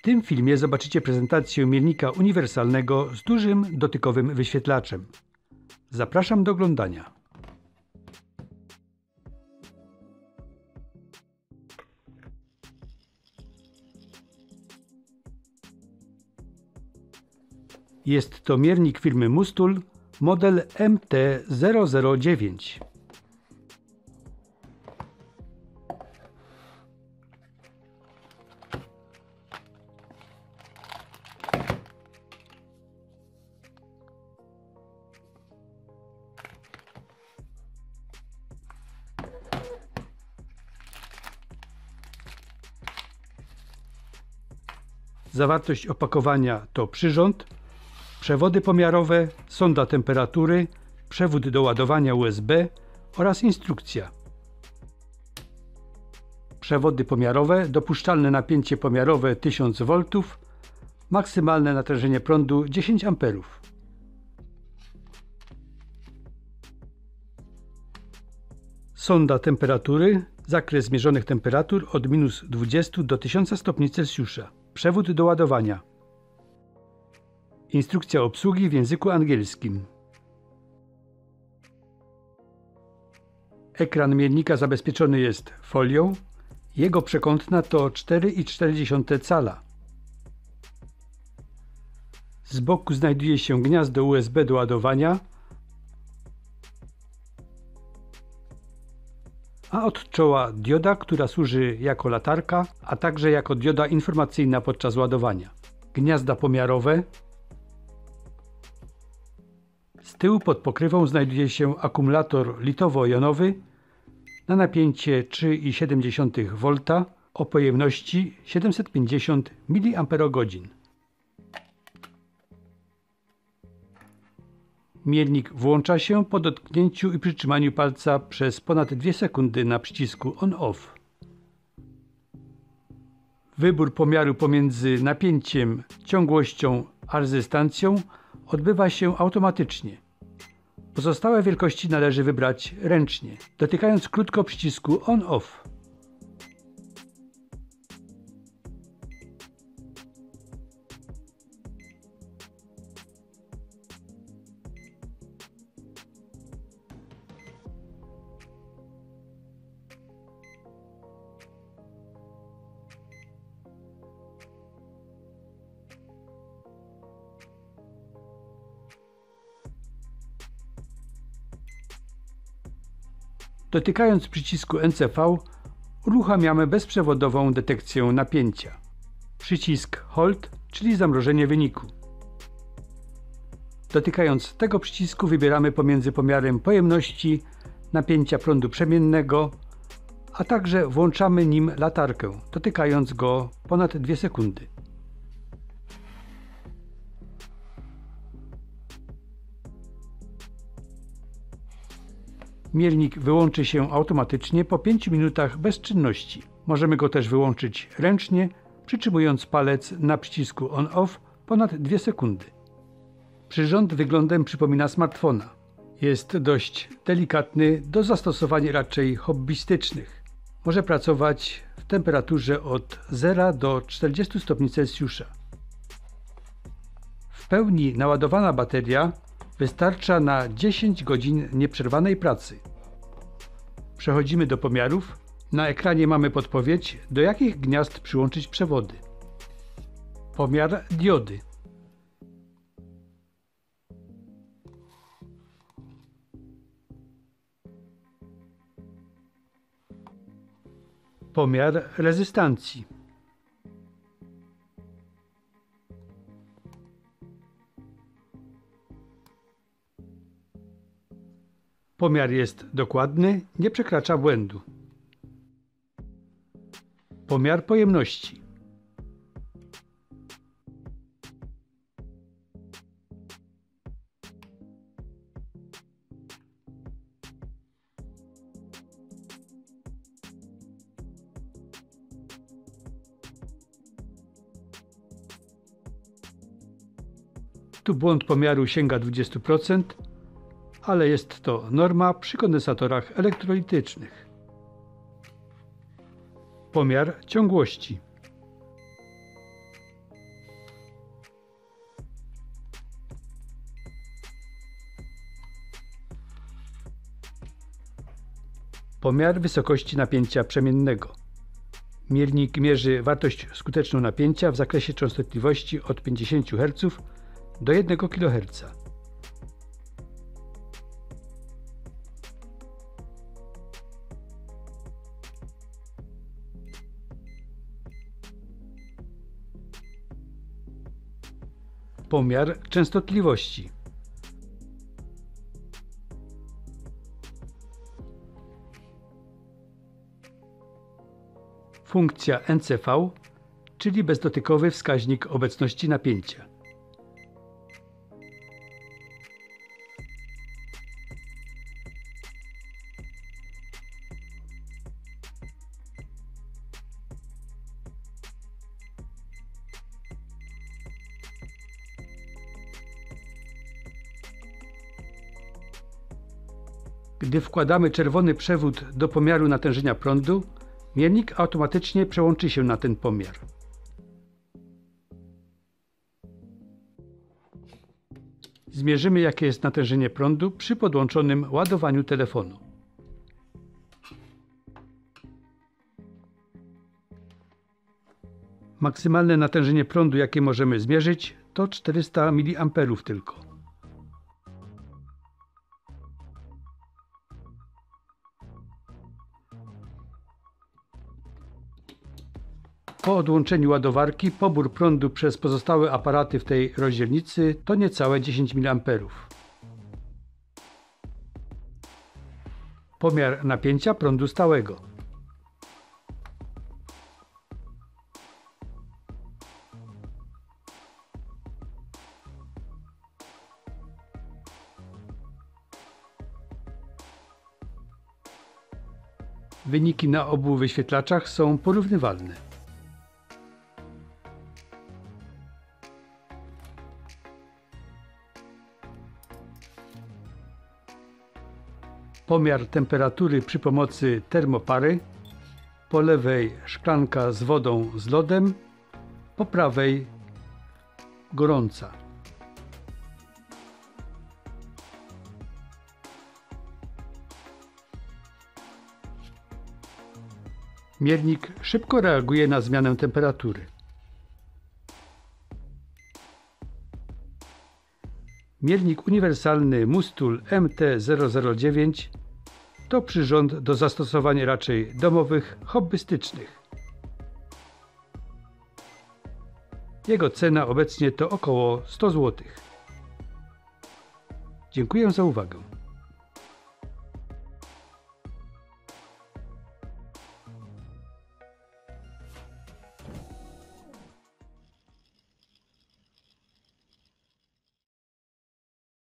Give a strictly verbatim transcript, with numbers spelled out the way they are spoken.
tym filmie zobaczycie prezentację miernika uniwersalnego z dużym dotykowym wyświetlaczem. Zapraszam do oglądania. Jest to miernik firmy Mustul, model M T zero zero dziewięć. Zawartość opakowania to przyrząd, przewody pomiarowe, sonda temperatury, przewód do ładowania U S B oraz instrukcja. Przewody pomiarowe, dopuszczalne napięcie pomiarowe tysiąc woltów, maksymalne natężenie prądu dziesięć amperów. Sonda temperatury, zakres zmierzonych temperatur od minus dwudziestu do tysiąca stopni Celsjusza. Przewód do ładowania. Instrukcja obsługi w języku angielskim. Ekran miernika zabezpieczony jest folią. Jego przekątna to cztery i cztery dziesiąte cala. Z boku znajduje się gniazdo U S B do ładowania, a od czoła dioda, która służy jako latarka, a także jako dioda informacyjna podczas ładowania. Gniazda pomiarowe. Z tyłu pod pokrywą znajduje się akumulator litowo-jonowy na napięcie trzy i siedem dziesiątych wolta o pojemności siedemset pięćdziesiąt miliamperogodzin. Miernik włącza się po dotknięciu i przytrzymaniu palca przez ponad dwie sekundy na przycisku on-off. Wybór pomiaru pomiędzy napięciem, ciągłością a rezystancją odbywa się automatycznie. Pozostałe wielkości należy wybrać ręcznie, dotykając krótko przycisku on-off. Dotykając przycisku N C V uruchamiamy bezprzewodową detekcję napięcia. Przycisk Hold, czyli zamrożenie wyniku. Dotykając tego przycisku wybieramy pomiędzy pomiarem pojemności, napięcia prądu przemiennego, a także włączamy nim latarkę, dotykając go ponad dwie sekundy. Miernik wyłączy się automatycznie po pięciu minutach bez czynności. Możemy go też wyłączyć ręcznie, przytrzymując palec na przycisku on-off ponad dwie sekundy. Przyrząd wyglądem przypomina smartfona. Jest dość delikatny, do zastosowań raczej hobbystycznych. Może pracować w temperaturze od zera do czterdziestu stopni Celsjusza. W pełni naładowana bateria wystarcza na dziesięć godzin nieprzerwanej pracy. Przechodzimy do pomiarów. Na ekranie mamy podpowiedź, do jakich gniazd przyłączyć przewody. Pomiar diody. Pomiar rezystancji. Pomiar jest dokładny, nie przekracza błędu. Pomiar pojemności. Tu błąd pomiaru sięga dwadzieścia procent, ale jest to norma przy kondensatorach elektrolitycznych. Pomiar ciągłości. Pomiar wysokości napięcia przemiennego. Miernik mierzy wartość skuteczną napięcia w zakresie częstotliwości od pięćdziesięciu herców do jednego kiloherca. Pomiar częstotliwości. Funkcja N C V, czyli bezdotykowy wskaźnik obecności napięcia. Gdy wkładamy czerwony przewód do pomiaru natężenia prądu, miernik automatycznie przełączy się na ten pomiar. Zmierzymy, jakie jest natężenie prądu przy podłączonym ładowaniu telefonu. Maksymalne natężenie prądu, jakie możemy zmierzyć, to czterysta miliamperów tylko. Po odłączeniu ładowarki pobór prądu przez pozostałe aparaty w tej rozdzielnicy to niecałe dziesięć miliamperów. Pomiar napięcia prądu stałego. Wyniki na obu wyświetlaczach są porównywalne. Pomiar temperatury przy pomocy termopary. Po lewej szklanka z wodą z lodem, po prawej gorąca. Miernik szybko reaguje na zmianę temperatury. Miernik uniwersalny Mustul M T zero zero dziewięć to przyrząd do zastosowań raczej domowych, hobbystycznych. Jego cena obecnie to około sto złotych. Dziękuję za uwagę.